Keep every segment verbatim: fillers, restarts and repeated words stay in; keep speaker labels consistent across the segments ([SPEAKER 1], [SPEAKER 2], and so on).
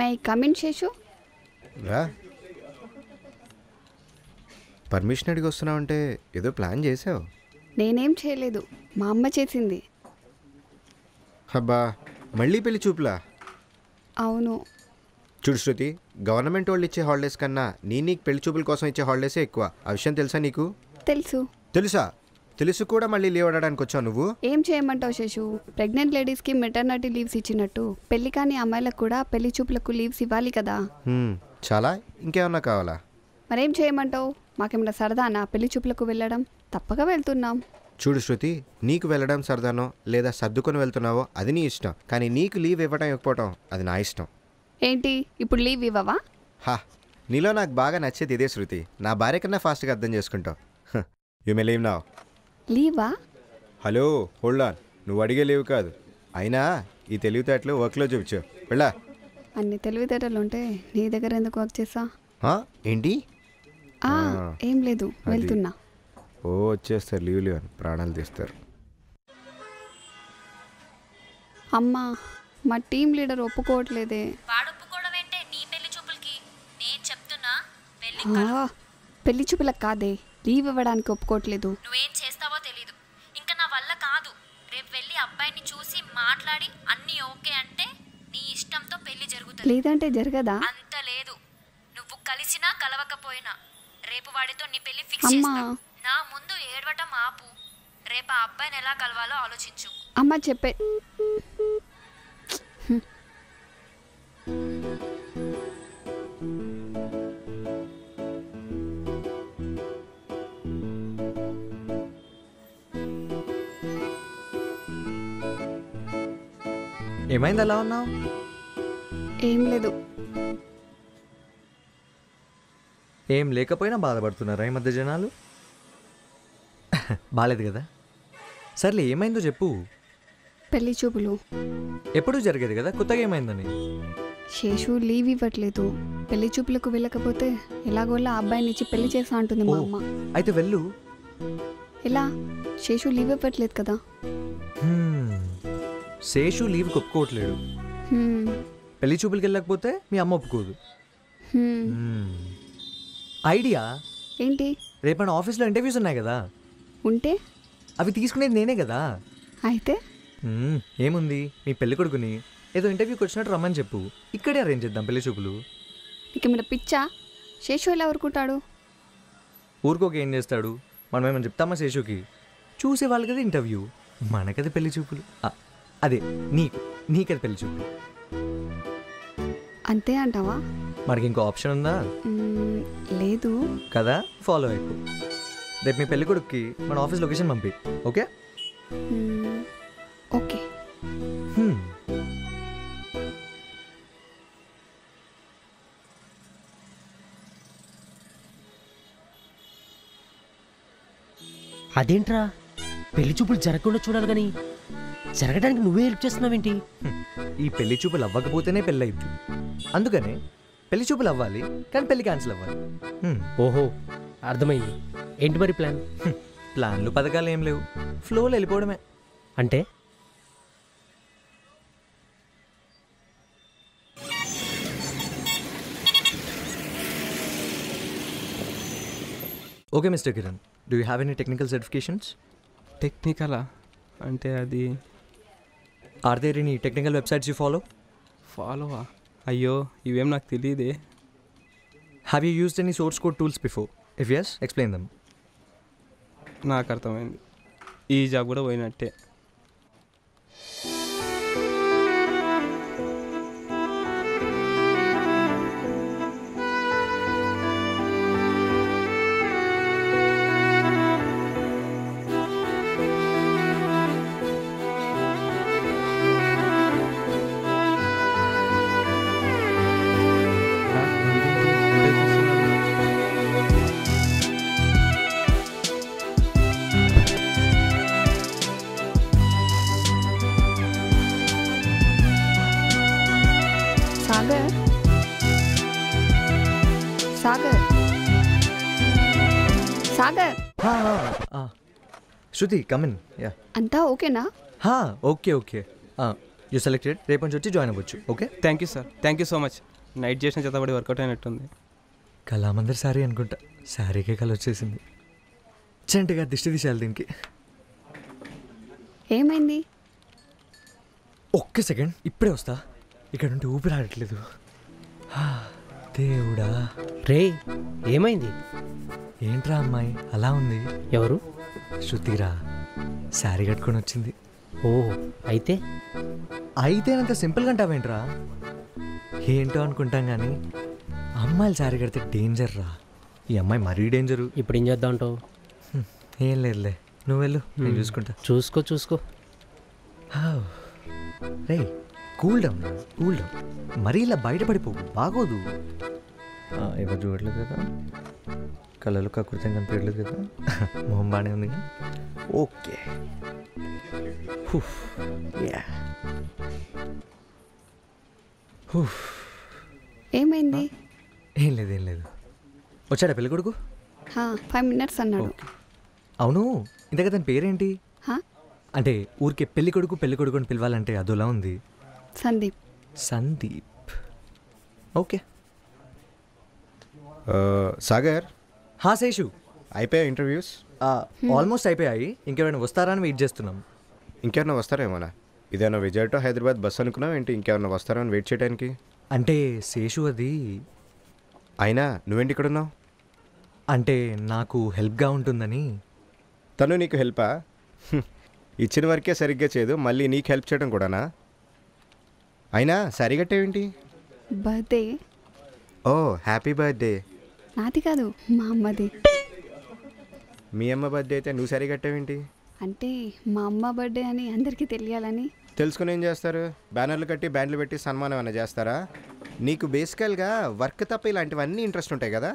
[SPEAKER 1] May come in Seshu.
[SPEAKER 2] రా. Permission అడిగి వస్తున్నావంటే ఏదో ప్లాన్ చేసావు.
[SPEAKER 1] నేనేం చేయలేదు, మా అమ్మ చేసింది.
[SPEAKER 2] అబ్బా, మళ్ళీ పెళ్లి చూపులా?
[SPEAKER 1] అవును.
[SPEAKER 2] చూడు శృతి, గవర్నమెంట్ వాళ్ళు ఇచ్చే హాలిడేస్ కన్నా నీ నీకు పెళ్లి చూపుల కోసం ఇచ్చే హాలిడేసే ఎక్కువ. ఆ విషయం తెలుసా నీకు?
[SPEAKER 1] తెలుసు.
[SPEAKER 2] తెలుసా? తెలుసు కూడా మళ్ళీ లీవ్ అడగడానికి వచ్చావు నువ్వు.
[SPEAKER 1] ఏం చేయమంటావు శేషు? ప్రెగ్నెంట్ లేడీస్కి మెటర్నిటీ లీవ్స్ ఇచ్చినట్టు పెళ్లి కాని అమ్మాయిలకు కూడా పెళ్లి చూపులకు లీవ్స్ ఇవ్వాలి కదా.
[SPEAKER 2] చాలా. ఇంకేమన్నా కావాలా?
[SPEAKER 1] మరేం చేయమంటావు? మాకేమైనా సరదానా పెళ్లి చూపులకు వెళ్ళడం? తప్పక వెళ్తున్నాం.
[SPEAKER 2] చూడు శృతి, నీకు వెళ్ళడం సరదానో లేదా సర్దుకొని వెళ్తున్నావో అది నీ ఇష్టం, కానీ నీకు లీవ్ ఇవ్వడం ఇవ్వకపోవడం అది నా ఇష్టం.
[SPEAKER 1] ఏంటి ఇప్పుడు లీవ్ ఇవ్వవా?
[SPEAKER 2] హా, నీలో నాకు బాగా నచ్చేది ఇదే శృతి. నా భార్య కన్నా ఫాస్ట్గా అర్థం చేసుకుంటావు. You may leave now.
[SPEAKER 1] లీవా?
[SPEAKER 2] Hello, hold on. నువ్వు అడిగే లీవ్ కాదు. అయినా ఈ తెలివితేటలు వర్క్లో చూపించు. వెళ్ళా.
[SPEAKER 1] అన్ని తెలివితేటలు ఉంటే నీ దగ్గర ఎందుకు వర్క్ చేసా?
[SPEAKER 2] ఏంటి?
[SPEAKER 1] ఏం లేదు, వెళ్తున్నా.
[SPEAKER 2] ఓ వచ్చేస్తారు లీవ్ లీవ్ అని ప్రాణాలు తీస్తారు.
[SPEAKER 1] అమ్మా, మా టీం లీడర్ ఒప్పుకోవట్లేదే. పెళ్లి చూపులకు కాదే, లీవ్ ఇవ్వడానికి ఒప్పుకోవట్లేదు.
[SPEAKER 3] నువ్వేం చేస్తావో తెలీదు. ఇంకా నా వల్ల కాదు. రేపు వెళ్ళి అబ్బాయిని చూసి మాట్లాడి అన్నీ ఓకే అంటే నీ ఇష్టంతో పెళ్లి జరుగుతుంది.
[SPEAKER 1] లేదంటే జరగదా?
[SPEAKER 3] అంత లేదు. నువ్వు కలిసినా కలవకపోయినా రేపు వాడితో నీ పెళ్లి ఫిక్స్ చేస్తా. నా ముందు ఏడవటం ఆపు. రేపు ఆ అబ్బాయిని ఎలా కలవాలో ఆలోచించు.
[SPEAKER 1] అమ్మ చెప్పే.
[SPEAKER 4] ఏమైంది అలా ఉన్నావు?
[SPEAKER 1] ఏం లేదు.
[SPEAKER 4] ఏం లేకపోయినా బాధపడుతున్నారా ఈ మధ్య జనాలు? బాలేదు కదా. సర్లే, ఏమైందో చెప్పు.
[SPEAKER 1] పెళ్లి చూపులు
[SPEAKER 4] ఎప్పుడు జరిగేది కదా, కొత్తగా ఏమైందని?
[SPEAKER 1] శేషు లీవ్ ఇవ్వట్లేదు. పెళ్లి చూపులకు వెళ్ళకపోతే ఎలాగోలా అబ్బాయిని ఇచ్చి పెళ్లి చేస్తా అంటుంది మా అమ్మ.
[SPEAKER 4] అయితే వెళ్ళు.
[SPEAKER 1] ఎలా? శేషు లీవ్ ఇవ్వట్లేదు కదా.
[SPEAKER 4] శేషు లీవ్ ఒప్పుకోవట్లేడు. పెళ్లి చూపులకి వెళ్ళకపోతే మీ అమ్మ ఒప్పుకోదు. ఐడియా
[SPEAKER 1] ఏంటి?
[SPEAKER 4] రేపు మన ఆఫీస్లో ఇంటర్వ్యూస్ ఉన్నాయి కదా.
[SPEAKER 1] ఉంటే
[SPEAKER 4] అవి తీసుకునేది నేనే కదా.
[SPEAKER 1] అయితే
[SPEAKER 4] ఏముంది, మీ పెళ్లి కొడుకుని ఏదో ఇంటర్వ్యూకి వచ్చినట్టు రమ్మని చెప్పు. ఇక్కడే అరేంజ్ చేద్దాం పెళ్లి చూపులు.
[SPEAKER 1] నీకేమైనా పిచ్చా? శేషు ఎలా ఊరుకుంటాడు?
[SPEAKER 4] ఊరుకోక ఏం చేస్తాడు? మనం ఏమని చెప్తామా శేషుకి? చూసే వాళ్ళకది ఇంటర్వ్యూ, మనకది పెళ్లి చూపులు. అదే నీకు నీకది పెళ్లి చూపులు.
[SPEAKER 1] అంతే అంటావా?
[SPEAKER 4] మనకి ఇంకో ఆప్షన్ ఉందా?
[SPEAKER 1] లేదు
[SPEAKER 4] కదా. ఫాలో అయిపో. రేపు మీ పెళ్లి కొడుక్కి మన ఆఫీస్ లొకేషన్ పంపి. ఓకే?
[SPEAKER 1] ఓకే.
[SPEAKER 5] అదేంట్రా, పెళ్లి చూపులు జరగకుండా చూడాలి కానీ జరగడానికి నువ్వే హెల్ప్ చేస్తున్నావేంటి?
[SPEAKER 4] ఈ పెళ్లి చూపులు అవ్వకపోతేనే పెళ్ళి అయింది. అందుకనే పెళ్లి చూపులు అవ్వాలి కానీ పెళ్లి క్యాన్సిల్ అవ్వాలి.
[SPEAKER 5] ఓహో, అర్థమైంది. ఏంటి మరి ప్లాన్?
[SPEAKER 4] ప్లాన్లు పథకాలు ఏం లేవు, ఫ్లోలో వెళ్ళిపోవడమే.
[SPEAKER 5] అంటే
[SPEAKER 4] okay mister Kiran, do you have any technical certifications?
[SPEAKER 6] టెక్నికలా అంటే అది?
[SPEAKER 4] Are there any technical websites you follow?
[SPEAKER 6] ఫాలోవా? అయ్యో, ఇవేం నాకు తెలియదే.
[SPEAKER 4] Have you used any source code tools before? If yes, explain them.
[SPEAKER 6] నాకు అర్థమైంది, ఈ జాబ్ కూడా పోయినట్టే.
[SPEAKER 1] Sagar, Sagar, Sagar.
[SPEAKER 4] Shruti, come in. Yeah,
[SPEAKER 1] అంతా ఓకేనా?
[SPEAKER 4] Okay okay. You selected. రేపు నుంచి వచ్చి జాయిన్ అవ్వచ్చు. Okay,
[SPEAKER 6] thank you sir, thank you so much. Night చేసిన చేతబడి వర్కౌట్ అయినట్టుంది.
[SPEAKER 4] కళామందర్ శారీ అనుకుంటా, శారీకే కళ వచ్చేసింది. చంటిగా దిష్టి తీసేయాలి దీనికి.
[SPEAKER 1] ఏమైంది?
[SPEAKER 4] ఒక్క సెకండ్, ఇప్పుడే వస్తా. ఇక్కడ నుండి ఊపిరి ఆడట్లేదు. హా, దేవుడా.
[SPEAKER 5] రే ఏమైంది?
[SPEAKER 4] ఏంట్రా అమ్మాయి అలా ఉంది?
[SPEAKER 5] ఎవరు?
[SPEAKER 4] శృతిరా, శారీ కట్టుకొని వచ్చింది.
[SPEAKER 5] ఓ అయితే
[SPEAKER 4] అయితే అంత సింపుల్గా అంటావేంట్రా? ఏంటో అనుకుంటాం కానీ అమ్మాయిలు శారీ కడితే డేంజర్ రా. ఈ అమ్మాయి మరీ డేంజరు.
[SPEAKER 5] ఇప్పుడు ఏం చేద్దాం అంటావు?
[SPEAKER 4] హ్మ్, ఏం లేదులే, నువ్వు వెళ్ళు, నేను చూసుకుంటా.
[SPEAKER 5] చూసుకో చూసుకో.
[SPEAKER 4] రే కూల్ డౌన్, కూల్ డౌన్. మరీ ఇలా బయటపడిపోవు, బాగోదు. ఎవరు చూడట్లేదు కదా, కళ్ళలో కకృతం కనిపించలేదు కదా, మొహం బాగానే ఉంది. ఓకే.
[SPEAKER 1] ఏమైంది?
[SPEAKER 4] ఏం లేదు ఏం లేదు. వచ్చాడా పెళ్ళి కొడుకు?
[SPEAKER 1] ఫైవ్ మినిట్స్ అన్నాడు.
[SPEAKER 4] అవును, ఇంతగా తన పేరేంటి?
[SPEAKER 1] హా?
[SPEAKER 4] అంటే ఊరికే పెళ్లి కొడుకు పెళ్లి కొడుకు అని పిలవాలంటే అదోలా ఉంది.
[SPEAKER 1] సందీప్.
[SPEAKER 4] సందీప్, ఓకే.
[SPEAKER 2] సాగర్,
[SPEAKER 4] హా శేషు,
[SPEAKER 2] అయిపోయా ఇంటర్వ్యూస్?
[SPEAKER 4] ఆల్మోస్ట్ అయిపోయాయి. ఇంకెవరైనా వస్తారా అని వెయిట్ చేస్తున్నాం.
[SPEAKER 2] ఇంకెవరన్నా వస్తారేమోనా? ఇదేనా విజయ్ టు హైదరాబాద్ బస్ అనుకున్నావు ఏంటి? ఇంకెవరన్నా వస్తారా అని వెయిట్ చేయడానికి?
[SPEAKER 4] అంటే శేషు అది.
[SPEAKER 2] అయినా నువ్వేంటి ఇక్కడ ఉన్నావు?
[SPEAKER 4] అంటే నాకు హెల్ప్గా ఉంటుందని.
[SPEAKER 2] తను నీకు హెల్పా? హ్మ్. ఇచ్చిన వరకే సరిగ్గా చేయదు, మళ్ళీ నీకు హెల్ప్ చేయడం కూడానా? అయినా సరిగట్టేవేంటి?
[SPEAKER 1] బర్త్డే.
[SPEAKER 2] ఓ హ్యాపీ బర్త్డే.
[SPEAKER 1] నాది కాదు, మా అమ్మది.
[SPEAKER 2] మీ అమ్మ బర్త్డే అయితే నువ్వు సరిగట్టేవేంటి?
[SPEAKER 1] అంటే మా అమ్మ బర్త్డే అని అందరికీ తెలియాలని.
[SPEAKER 2] తెలుసుకుని ఏం చేస్తారు? బ్యానర్లు కట్టి బ్యాండ్లు పెట్టి సన్మానం ఏమైనా చేస్తారా? నీకు బేసికల్గా వర్క్ తప్ప ఇలాంటివన్నీ ఇంట్రెస్ట్ ఉంటాయి కదా?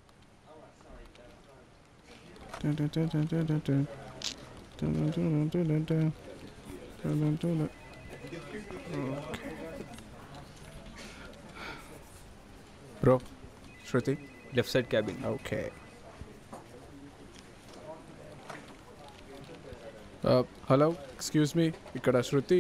[SPEAKER 6] Bro, Shruti left side cabin.
[SPEAKER 2] Okay.
[SPEAKER 7] Hello, excuse me, ఇక్కడ శృతి.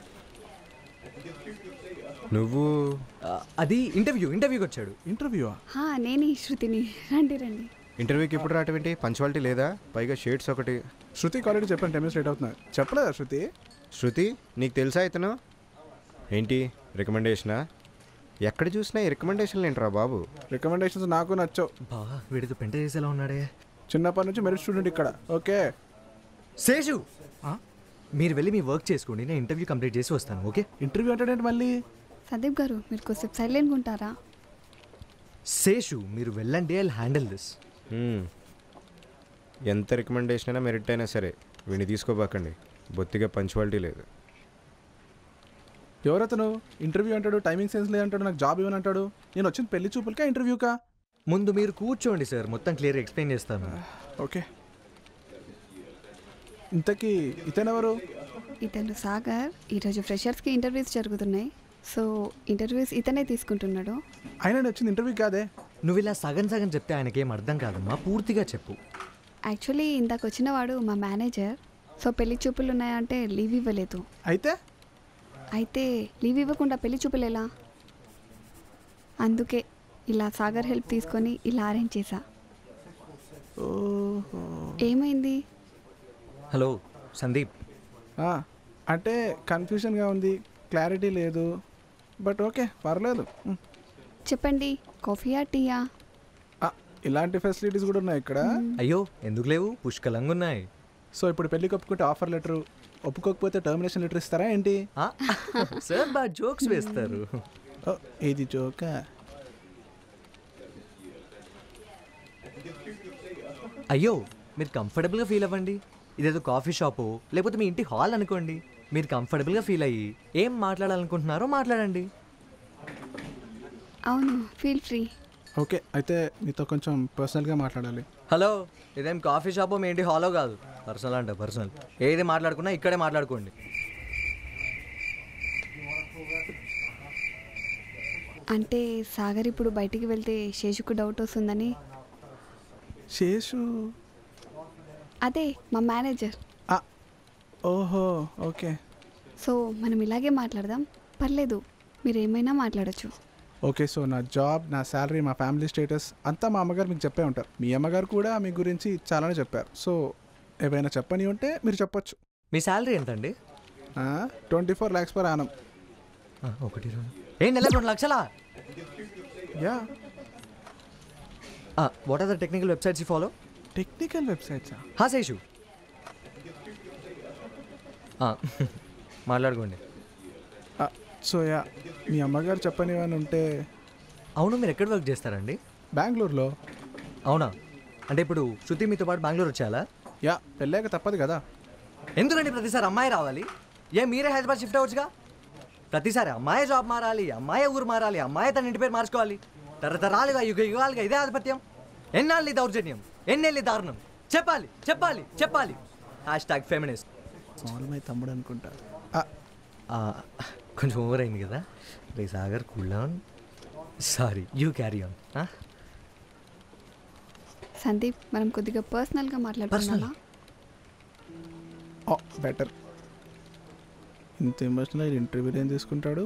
[SPEAKER 2] నువ్వు
[SPEAKER 4] అది ఇంటర్వ్యూ ఇంటర్వ్యూకి వచ్చాడు.
[SPEAKER 7] ఇంటర్వ్యూవా?
[SPEAKER 1] హా, నేనే శృతిని. రండి రండి.
[SPEAKER 2] ఇంటర్వ్యూకి ఇప్పుడు రావటం ఏంటి? పంచువాలిటీ లేదా? పైగా షేడ్స్ ఒకటి.
[SPEAKER 7] శృతికి ఆల్రెడీ చెప్పాను, టెన్ మినిట్స్ లేట్ అవుతున్నా. చెప్పలేదా శృతి?
[SPEAKER 2] శృతి, నీకు తెలుసా ఇతను? ఏంటి రికమెండేషనా? ఎక్కడ చూసినా ఈ రికమెండేషన్లు ఏంట్రా బాబు?
[SPEAKER 7] రికమెండేషన్స్ నాకు నచ్చవు.
[SPEAKER 4] బా, వీడితో పెంట చేసేలా ఉన్నాడే.
[SPEAKER 7] చిన్నప్పటి నుంచి మెరిట్ స్టూడెంట్ ఇక్కడ. ఓకే
[SPEAKER 4] శేషు, మీరు వెళ్ళి మీ వర్క్ చేసుకోండి, నేను ఇంటర్వ్యూ కంప్లీట్ చేసి వస్తాను. ఓకే?
[SPEAKER 7] ఇంటర్వ్యూ అంటాడేంటి మళ్ళీ?
[SPEAKER 1] సందీప్ గారు, మీరు కొంచెం సైలెంట్గా ఉంటారా?
[SPEAKER 4] శేషు, మీరు వెళ్ళండి, ఐ హ్యాండిల్ దిస్.
[SPEAKER 2] ఎంత రికమెండేషన్ అయినా మెరిట్ అయినా సరే వీడిని తీసుకోబాకండి, బొత్తిగా పంచువాలిటీ లేదు.
[SPEAKER 7] ఎవరతను? ఇంటర్వ్యూ అంటాడు, టైమింగ్ సెన్స్ లేదంటాడు, నాకు జాబ్ ఇవ్వని అంటాడు. నేను వచ్చింది పెళ్లి చూపులకా ఇంటర్వ్యూకా?
[SPEAKER 4] ముందు మీరు కూర్చోండి సార్, మొత్తం క్లియర్ ఎక్స్ప్లెయిన్ చేస్తాను.
[SPEAKER 7] ఓకే. ఇంతకీ ఇతనెవరు?
[SPEAKER 1] ఇతను సాగర్. ఈరోజు ఫ్రెషర్స్కి ఇంటర్వ్యూస్ జరుగుతున్నాయి, సో ఇంటర్వ్యూస్ ఇతనే తీసుకుంటున్నాడు.
[SPEAKER 7] ఆయన వచ్చింది ఇంటర్వ్యూ కాదే.
[SPEAKER 4] నువ్వు ఇలా సగం సగం చెప్తే ఆయనకేం అర్థం కాదమ్మా, పూర్తిగా చెప్పు.
[SPEAKER 1] యాక్చువల్లీ ఇందాక వచ్చిన వాడు మా మేనేజర్. సో పెళ్లి చూపులు ఉన్నాయంటే లీవ్ ఇవ్వలేదు.
[SPEAKER 7] అయితే
[SPEAKER 1] అయితే లీవ్ ఇవ్వకుండా పెళ్లి చూపులు ఎలా? అందుకే ఇలా సాగర్ హెల్ప్ తీసుకొని ఇలా అరేంజ్ చేశా. ఏమైంది?
[SPEAKER 4] హలో సందీప్.
[SPEAKER 7] అంటే కన్ఫ్యూజన్గా ఉంది, క్లారిటీ లేదు, బట్ ఓకే పర్లేదు.
[SPEAKER 1] చెప్పండి, కాఫీయా టీయా?
[SPEAKER 7] ఇలాంటి ఫెసిలిటీస్ కూడా ఉన్నాయి ఇక్కడ.
[SPEAKER 4] అయ్యో ఎందుకు లేవు, పుష్కలంగా ఉన్నాయి.
[SPEAKER 7] సో ఇప్పుడు పెళ్ళికి ఒప్పుకుంటే ఆఫర్ లెటర్, ఒప్పుకోకపోతే టర్మినేషన్ లెటర్ ఇస్తారా ఏంటి?
[SPEAKER 4] సార్ బాగా జోక్స్ వేస్తారు.
[SPEAKER 7] ఏది జోకా?
[SPEAKER 4] అయ్యో మీరు కంఫర్టబుల్గా ఫీల్ అవ్వండి. ఇదేదో కాఫీ షాపు లేకపోతే మీ ఇంటి హాల్ అనుకోండి. మీరు కంఫర్టబుల్గా ఫీల్ అయ్యి ఏం మాట్లాడాలనుకుంటున్నారో మాట్లాడండి.
[SPEAKER 1] అవును, ఫీల్ ఫ్రీ.
[SPEAKER 7] ఓకే, అయితే మీతో కొంచెం పర్సనల్గా మాట్లాడాలి.
[SPEAKER 4] హలో, ఇదేం కాఫీ షాపు మీ ఇంటి హాలో కాదు. పర్సనల్ అంటే పర్సనల్, ఏది మాట్లాడుకున్నా ఇక్కడే మాట్లాడుకోండి.
[SPEAKER 1] అంటే సాగర్ ఇప్పుడు బయటికి వెళ్తే శేషుకు డౌట్ వస్తుందని.
[SPEAKER 7] శేషు?
[SPEAKER 1] అదే మా మేనేజర్.
[SPEAKER 7] ఓహో ఓకే.
[SPEAKER 1] సో మనం ఇలాగే మాట్లాడదాం, పర్లేదు, మీరు ఏమైనా మాట్లాడచ్చు.
[SPEAKER 7] ఓకే, సో నా జాబ్, నా శాలరీ, మా ఫ్యామిలీ స్టేటస్ అంతా మా అమ్మగారు మీకు చెప్పే ఉంటారు. మీ అమ్మగారు కూడా మీ గురించి చాలానే చెప్పారు. సో ఏవైనా చెప్పని ఉంటే మీరు చెప్పొచ్చు.
[SPEAKER 4] మీ శాలరీ ఎంత అండి?
[SPEAKER 7] Twenty four lakhs per annum.
[SPEAKER 4] ఒకటి ఏ నెల రెండు లక్షలా?
[SPEAKER 7] Yeah.
[SPEAKER 4] What are the technical websites you follow?
[SPEAKER 7] టెక్నికల్ వెబ్సైట్సా?
[SPEAKER 4] హా శేషు, మాట్లాడుకోండి.
[SPEAKER 7] సో యా, మీ అమ్మగారు చెప్పని ఏమైనా ఉంటే.
[SPEAKER 4] అవును, మీరు ఎక్కడ వర్క్ చేస్తారండి?
[SPEAKER 7] బెంగళూరులో.
[SPEAKER 4] అవునా? అంటే ఇప్పుడు శృతి మీతో పాటు బెంగళూరు వచ్చేయాలా?
[SPEAKER 7] యా, పెళ్ళాక తప్పదు కదా.
[SPEAKER 4] ఎందుకండి ప్రతిసారి అమ్మాయి రావాలి? ఏ మీరే హైదరాబాద్ షిఫ్ట్ అవ్వచ్చుగా? ప్రతిసారి అమ్మాయి జాబ్ మారాలి, అమ్మాయి ఊరు మారాలి, అమ్మాయి తన ఇంటి పేరు మార్చుకోవాలి. తరతరాలుగా యుగ యుగాలుగా ఇదే ఆధిపత్యం. ఎన్నాళ్ళు దౌర్జన్యం, ఎన్నెళ్ళి దారుణం. చెప్పాలి చెప్పాలి చెప్పాలి. Hashtag feminist.
[SPEAKER 7] మామూలు తమ్ముడు అనుకుంటా.
[SPEAKER 4] కొంచెం ఓవర్ అయింది కదా. రే Sagar, cool down. Sorry, you carry on.
[SPEAKER 1] Sandeep, మనం కొద్దిగా పర్సనల్గా మాట్లాడుతున్నామా?
[SPEAKER 7] బెటర్. ఇంత ఎమోషనల్ ఇంటర్వ్యూలు ఏం తీసుకుంటాడు?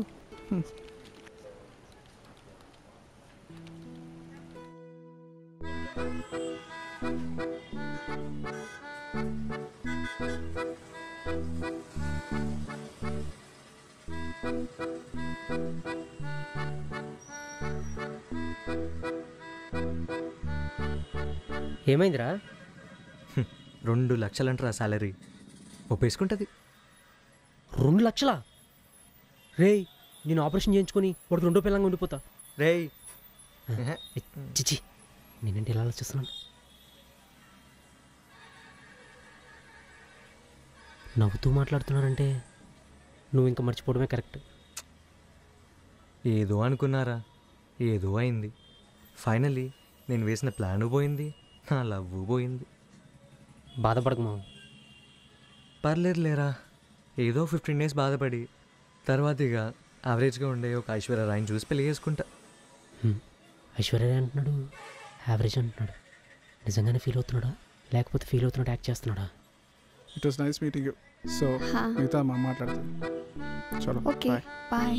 [SPEAKER 5] ఏమైందిరా?
[SPEAKER 4] రెండు లక్షలంటారా శాలరీ? ఒప్పేసుకుంటుంది.
[SPEAKER 5] రెండు లక్షలా? రేయ్, నేను ఆపరేషన్ చేయించుకొని వాడికి రెండో పిల్లంగా ఉండిపోతా.
[SPEAKER 4] రేయ్
[SPEAKER 5] చిచి, నేనంటే ఎలా ఆలోచిస్తున్నాను. నవ్వుతూ మాట్లాడుతున్నారంటే నువ్వు ఇంకా మర్చిపోవడమే కరెక్ట్.
[SPEAKER 4] ఏదో అనుకున్నారా, ఏదో అయింది. ఫైనలీ నేను వేసిన ప్లాన్ పోయింది, నా లవ్ పోయింది.
[SPEAKER 5] బాధపడకు మా.
[SPEAKER 4] పర్లేదు లేరా, ఏదో ఫిఫ్టీన్ డేస్ బాధపడి తర్వాత ఇక యావరేజ్గా ఉండే ఒక ఐశ్వర్య రాయిని చూసి పెళ్లి చేసుకుంటా.
[SPEAKER 5] ఐశ్వర్య అంటున్నాడు, యావరేజ్ అంటున్నాడు. నిజంగానే ఫీల్ అవుతున్నాడా లేకపోతే ఫీల్ అవుతున్నాడు యాక్ట్ చేస్తున్నాడా?
[SPEAKER 7] It was nice meeting you. So మిగతా మా మాట్లాడుతుంది. చలో,
[SPEAKER 1] ఓకే బాయ్.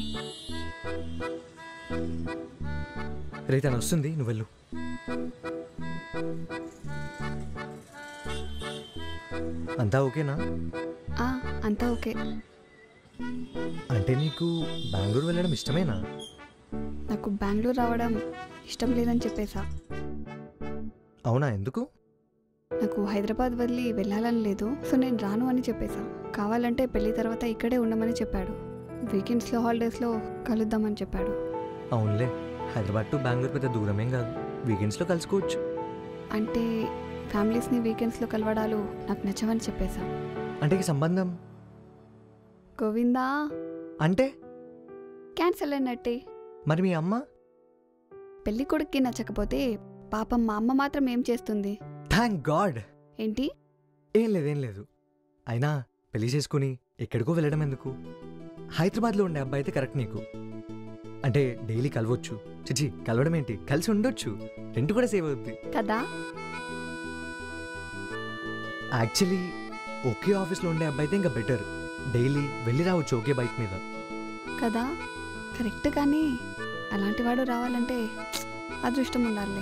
[SPEAKER 4] రే తను వస్తుంది, నువ్వు వెళ్ళు. అంతా ఓకేనా?
[SPEAKER 1] అంతా ఓకే.
[SPEAKER 4] అంటే నీకు బెంగళూరు వెళ్ళడం ఇష్టమేనా?
[SPEAKER 1] నాకు బెంగళూరు రావడం ఇష్టం లేదని చెప్పేసా.
[SPEAKER 4] అవునా, ఎందుకు?
[SPEAKER 1] నాకు హైదరాబాద్ వదిలి వెళ్ళాలని లేదు, సో నేను రాను అని చెప్పేసా. కావాలంటే పెళ్ళి తర్వాత ఇక్కడే ఉండమని చెప్పాడు. వీకెండ్స్లో హాలిడేస్లో కలుద్దామని చెప్పాడు.
[SPEAKER 4] అవునులే, హైదరాబాద్ టు బెంగళూరు పెద్ద దూరమేం కాదు, వీకెండ్స్లో కలుసుకోవచ్చు.
[SPEAKER 1] అంటే ఫ్యామిలీస్ని వీకెండ్స్లో కలవడాలు నాకు నచ్చవని చెప్పేసా.
[SPEAKER 4] అంటే ఈ సంబంధం
[SPEAKER 1] గోవిందా
[SPEAKER 4] అంటే
[SPEAKER 1] క్యాన్సల్ అయినట్టే.
[SPEAKER 4] మరి మీ అమ్మ?
[SPEAKER 1] పెళ్లి కొడుక్కి నచ్చకపోతే పాపం మా అమ్మ మాత్రం ఏం చేస్తుంది?
[SPEAKER 4] Thank god.
[SPEAKER 1] ఏంటి?
[SPEAKER 4] ఏం లేదు ఏం లేదు. అయినా పెళ్లి చేసుకుని ఎక్కడికో వెళ్ళడం ఎందుకు? హైదరాబాద్లో ఉండే అబ్బాయి అయితే కరెక్ట్ నీకు. అంటే డైలీ కలవచ్చు. చిచి, కలవడం ఏంటి, కలిసి ఉండొచ్చు, రెంట్ కూడా సేవ్ అవుద్ది
[SPEAKER 1] కదా.
[SPEAKER 4] యాక్చువల్లీ ఒకే ఆఫీస్లో ఉండే అబ్బాయి అయితే ఇంకా బెటర్. డైలీ వెళ్ళి రావచ్చు ఒకే బైక్ మీద
[SPEAKER 1] కదా. కరెక్ట్, కానీ అలాంటి వాడు రావాలంటే అదృష్టం ఉండాలి.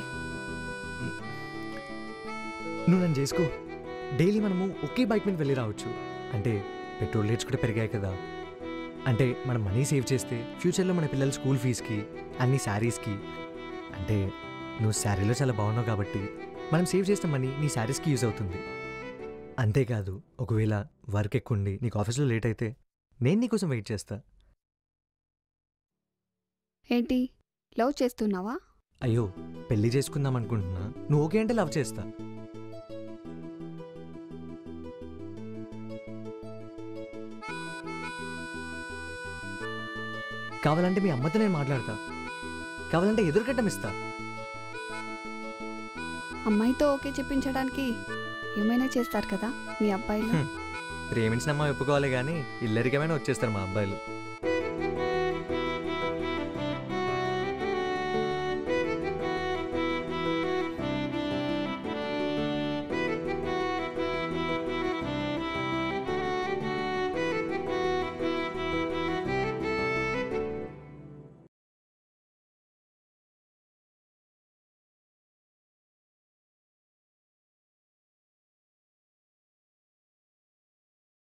[SPEAKER 4] నువ్వు నన్ను చేసుకో, డైలీ మనము ఒకే బైక్ మీద వెళ్ళి రావచ్చు. అంటే పెట్రోల్ రేట్స్ కూడా పెరిగాయి కదా. అంటే మనం మనీ సేవ్ చేస్తే ఫ్యూచర్లో మన పిల్లల స్కూల్ ఫీజుకి, అన్ని శారీస్కి. అంటే నువ్వు శారీలో చాలా బాగున్నావు కాబట్టి మనం సేవ్ చేసిన మనీ నీ శారీస్కి యూజ్ అవుతుంది. అంతేకాదు, ఒకవేళ వర్క్ ఎక్కువ ఉండి నీకు ఆఫీస్లో లేట్ అయితే నేను నీకోసం వెయిట్ చేస్తా.
[SPEAKER 1] ఏంటి, లవ్ చేస్తున్నావా?
[SPEAKER 4] అయ్యో, పెళ్లి చేసుకుందాం అనుకుంటున్నా. నువ్వు ఓకే అంటే లవ్ చేస్తా. కావాలంటే మీ అమ్మతో నేను మాట్లాడతా, కావాలంటే ఎదురుగడ్డం ఇస్తా.
[SPEAKER 1] అమ్మాయితో ఓకే చెప్పించడానికి ఏమైనా చేస్తారు కదా మీ అబ్బాయిలు.
[SPEAKER 4] ప్రేమించిన అమ్మాయి ఒప్పుకోవాలి కానీ ఇల్లరికమైనా వచ్చేస్తారు మా అబ్బాయిలు.